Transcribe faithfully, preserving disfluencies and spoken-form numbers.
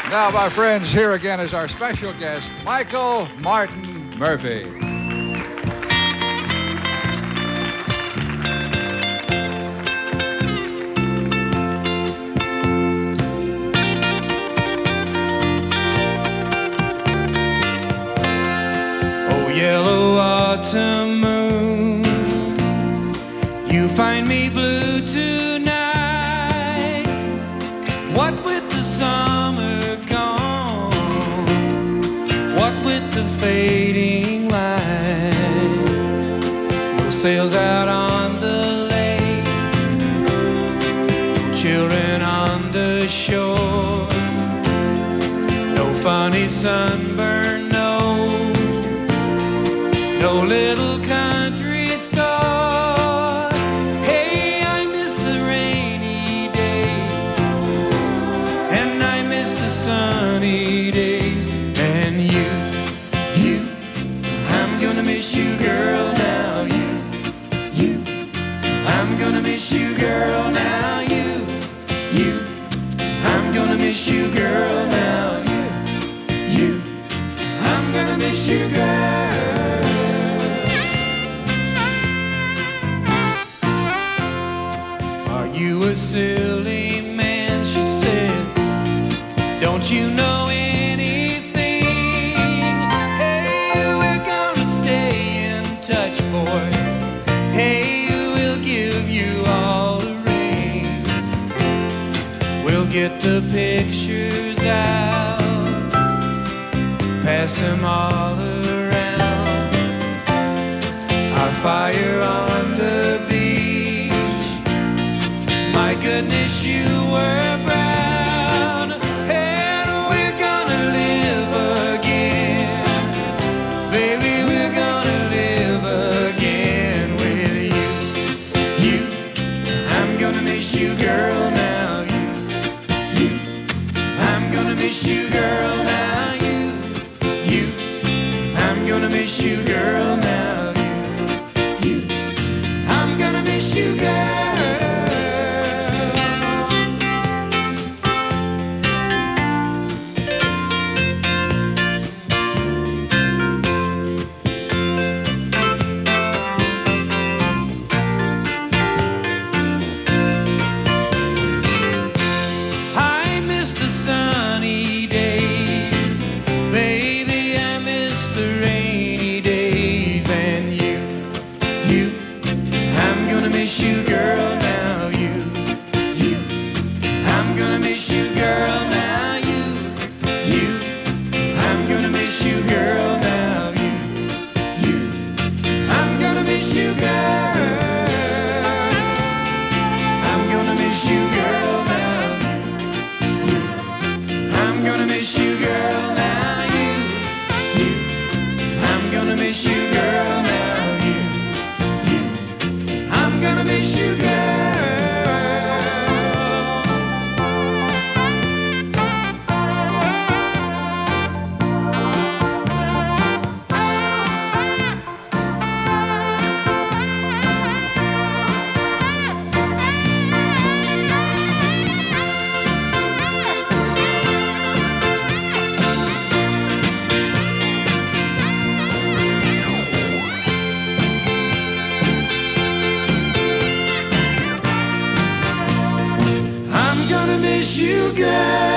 Now, my friends, here again is our special guest, Michael Martin Murphey. Oh, yellow autumn moon, you find me blue tonight. What with the summer the fading light, no sails out on the lake, no children on the shore, no funny sunburn nose, no little country store. Hey, I miss the rainy days, and I miss the sunny days, and you miss you, girl, now you, you. I'm gonna miss you, girl, now you, you. I'm gonna miss you, girl, now you, you. I'm gonna miss you, girl. Are you a silly man, she said, don't you know touch, boy? Hey, we'll give you all the rain. We'll get the pictures out, pass them all around. Our fire on the beach, my goodness, you were brown. And we're gonna live again, baby, we're gonna miss you, girl, now you, you. I'm gonna miss you, girl, now you, you. I'm gonna miss you, girl, now you, you. I'm gonna miss you, girl. You, girl.